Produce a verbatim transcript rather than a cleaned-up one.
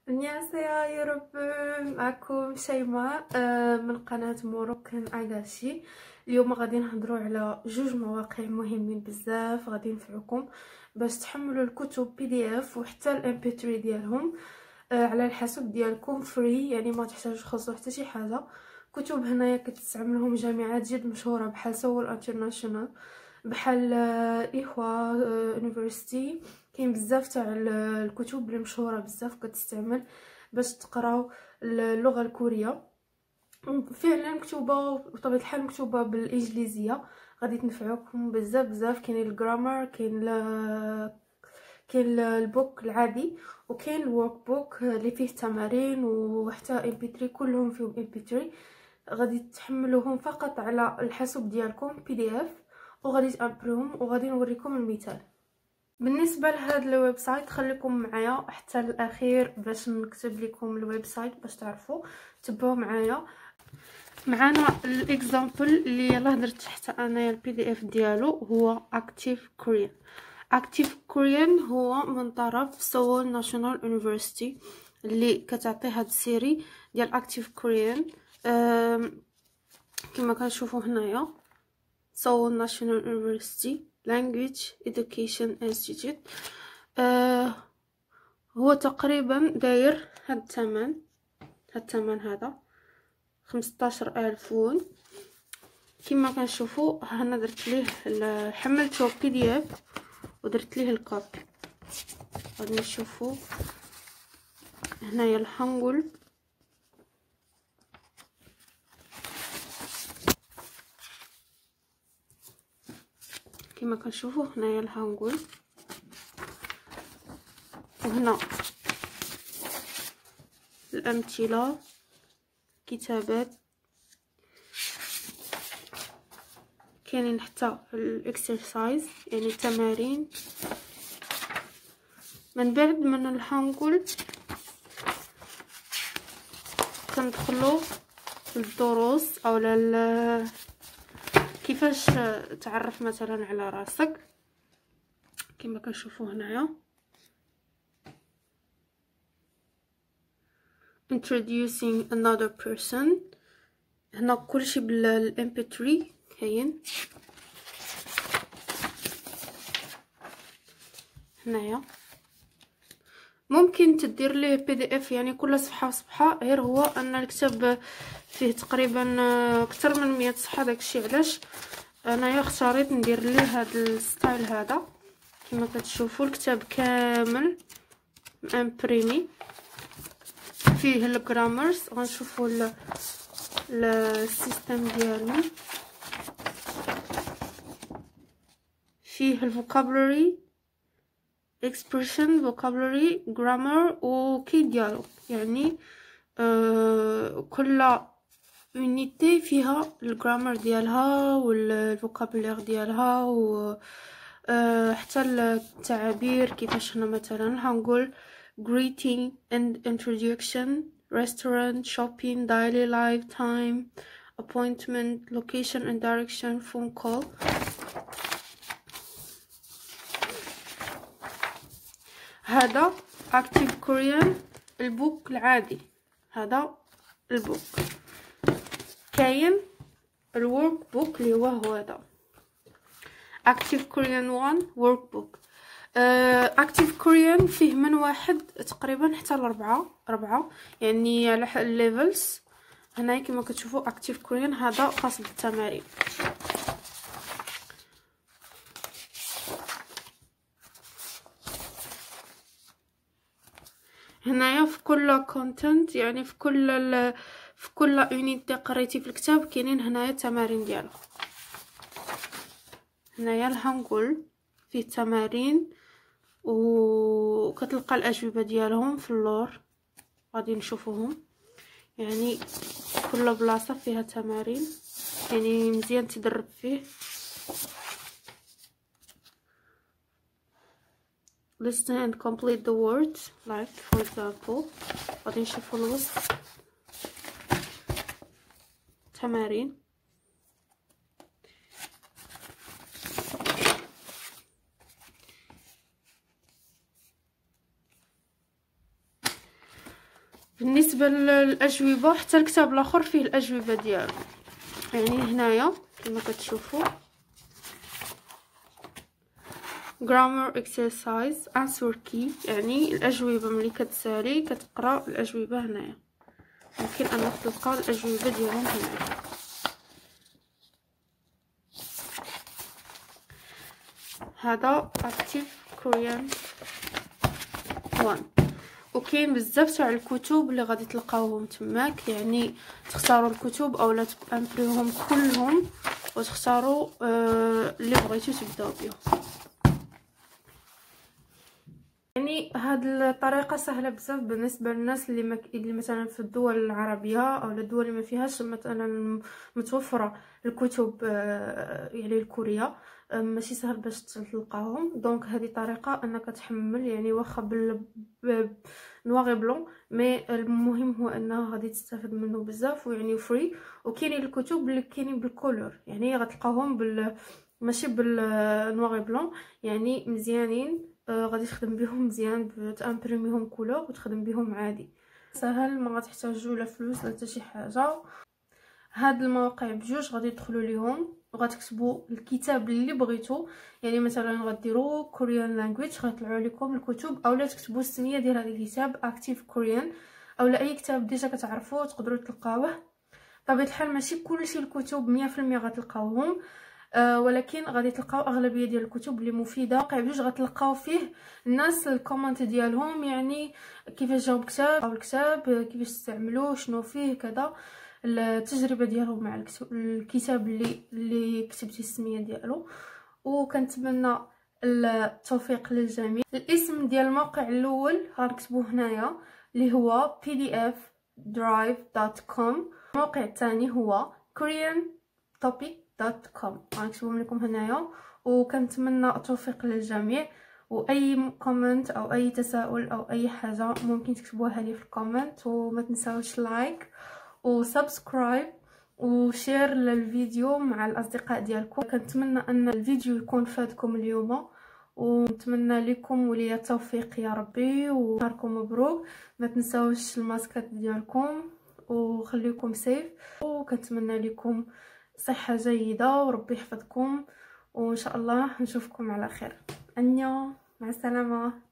안녕하세요 여러분. معكم شيماء آه، من قناة موروكان اغاشي. اليوم غادي نهضروا على جوج مواقع مهمين بزاف غادي ينفعوكم باش تحملوا الكتب بي دي اف وحتى الام بي ثلاثة ديالهم آه، على الحاسوب ديالكم فري، يعني ما تحتاجوش تخلصوا حتى شي حاجه. كتب هنايا كتستعملهم جامعات جد مشهوره بحال سول انترناشونال، بحال ايخوا يونيفرسيتي. كاين بزاف تاع الكتب اللي مشهوره بزاف كتستعمل باش تقراو اللغه الكوريه. فعلا مكتوبه بطبيعه الحال مكتوبه بالانجليزيه، غادي تنفعكم بزاف بزاف. كاين الجرامر، كاين ل... كاين البوك العادي، وكاين الورك بوك اللي فيه تمارين وحتى ام بي ثلاثة، كلهم فيهم ام بي ثلاثة. غادي تحملوهم فقط على الحاسوب ديالكم بي دي اف وغادي تامبريهم وغادي نوريكم المثال. بالنسبه لهذا الويب سايت خليكم معايا حتى الاخير باش نكتب لكم الويب سايت باش تعرفوا تبعوا معايا. معانا الاكزامبل اللي يلاه درت حتى انايا البي دي اف ديالو هو اكتيف كوريان. اكتيف كوريان هو من طرف سول ناشونال يونيفرسيتي اللي كتعطي هاد السيري ديال اكتيف كوريان. كما كنشوفوا هنايا سول ناشونال يونيفرسيتي Language Education Institute. آه هو تقريبا داير هاد الثمن هاد الثمن هذا خمسطاش ألف وون. كما كنشوفوا هنا درت ليه حملته بي دي اف ودرت ليه الكوبي. غادي نشوفوا هنايا الهانغول، كما كنشوفوا هنايا الهانغول، وهنا الامثله كتابات، كاينين حتى الاكسرسايز يعني التمارين. من بعد من الهانغول كندخلوا للدروس او لل كيفاش تعرف مثلا على راسك. كما كنشوفوا هنايا introducing another person. هنا كلشي بالام بي ثلاثة كاين هنايا. ممكن تدير ليه بي دي اف يعني كل صفحه صفحه، غير هو ان الكتاب فيه تقريبا اكثر من مية صفحه، داكشي علاش انايا اختاريت ندير ليه هذا الستايل هذا. كما كتشوفوا الكتاب كامل امبريمي، فيه الجرامرز. غنشوفوا السيستم ديالو، فيه الفوكابولري expression vocabulary grammar وكي ديالو، يعني آه كل يونيتي فيها الجرامر ديالها والفوكابولير ديالها و آه حتى التعابير كيفاش. هنا مثلا هنقول greeting and introduction, restaurant, shopping, daily life, time, appointment, location and direction, phone call. هذا اكتيف كوريان البوك العادي، هذا البوك. كاين الورك بوك اللي هو هو هذا اكتيف كوريان واحد ورك بوك. اكتيف كوريان فيه من واحد تقريبا حتى لأربعة ربعة، يعني على الليفلز. هنا كما كتشوفوا اكتيف كوريان هذا خاص بالتمارين. هنايا في كل كونتنت، يعني في كل ال... في كل يونيتي قريتي في الكتاب كاينين هنايا التمارين ديالو. هنايا الهانغول فيه تمارين وكتلقى الاجوبه ديالهم في اللور، غادي نشوفوهم. يعني كل بلاصه فيها تمارين، يعني مزيان تدرب فيه. listen and complete the words like for example. غادي نشوفوا الوسط تمارين. بالنسبه للاجوبه حتى الكتاب الاخر فيه الاجوبه ديالو. يعني هنايا كما كتشوفوا grammar exercise answer key، يعني الاجوبه ملي كتسالي كتقرا الاجوبه هنايا، ممكن انك تلقى الاجوبه ديالهم هنايا. هذا active Korean واحد. وكاين بزاف تاع الكتب اللي غادي تلقاوهم تماك، يعني تختاروا الكتب اولا تامبريوهم كلهم وتختاروا آه اللي بغيتو تبداو بهم. يعني هاد الطريقه سهله بزاف بالنسبه للناس اللي مك... اللي مثلا في الدول العربيه او الدول اللي ما فيهاش مثلا متوفره الكتب آه يعني الكوريه، ماشي سهل باش تلقاهم. دونك هذه طريقه انك تحمل يعني واخا بال نواغي بلون، مي المهم هو انه غادي تستافد منه بزاف ويعني فري. وكاينين الكتب اللي كاينين بالكولور، يعني غتلقاهم بال ماشي بالنواغي بلون، يعني مزيانين. آه غادي تخدم بهم مزيان، تامبريميهم كولور وتخدم بهم عادي سهل، ما غتحتاجوا لا فلوس لا حتى شي حاجه. هاد المواقع بجوج غادي تدخلوا ليهم وغتكتبوا الكتاب اللي بغيتو، يعني مثلا غديروا كوريان لانجويج غيطلعوا لكم الكتب، اولا تكتبوا السميه ديال هذا الكتاب اكتيف كوريان، اولا اي كتاب ديجا كتعرفوه تقدروا تلقاوه. بطبيعه الحال ماشي كلشي الكتب مية في المية غتلقاوهم، أه ولكن غادي تلقاو اغلبيه ديال الكتب اللي مفيده. موقع بجوج غتلقاو فيه الناس الكومنت ديالهم، يعني كيفاش جاوب كتاب او الكتاب كيفاش تستعملوه شنو فيه كذا، التجربه ديالهم مع الكتاب اللي اللي كتبتي السميه ديالو. وكنتمنى التوفيق للجميع. الاسم ديال الموقع الاول غنكتبوه هنايا اللي هو بي دي اف درايف دوت كوم. الموقع الثاني هو كوريان توبيك دوت كوم، غنكتبهم لكم هنايا. وكنتمنى التوفيق للجميع، واي كومنت او اي تساؤل او اي حاجه ممكن تكتبوها لي في الكومنت. وما تنساوش لايك وسبسكرايب وشير للفيديو مع الاصدقاء ديالكم. كنتمنى ان الفيديو يكون فادكم اليوم، ونتمنى لكم وليا التوفيق يا ربي ونهاركم مبروك. ما تنساوش الماسكات ديالكم وخليكم سيف، وكنتمنى لكم صحه جيده وربي يحفظكم، وان شاء الله نشوفكم على خير. انيو، مع السلامه.